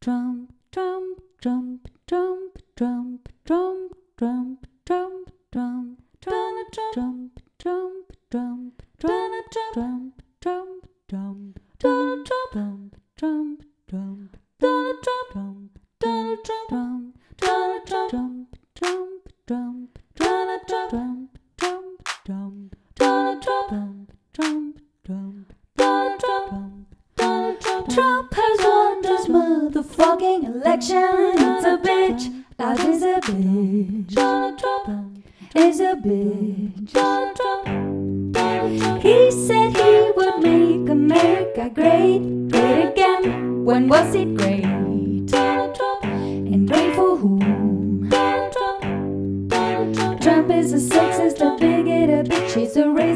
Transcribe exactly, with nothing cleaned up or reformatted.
Trump, Trump, Trump, Trump, Trump, Trump, Trump, Trump, Trump, Donald Trump, Trump, Trump, Donald Trump, Trump, Trump, Donald Trump, Trump, Trump, Donald Trump, Donald Trump, Donald Trump, Trump, Trump, Donald Trump, Trump, Trump, Donald Trump, Trump, Trump, Donald Trump, Donald Trump. Trump has won this motherfucking election. It's a bitch. Life is a bitch. Donald Trump is a bitch. Donald Trump. He said he would make America great, great again. When was it great? Donald Trump. And great for whom? Donald Trump. Donald Trump. Trump is a sexist, a bigot, a bitch. He's a racist.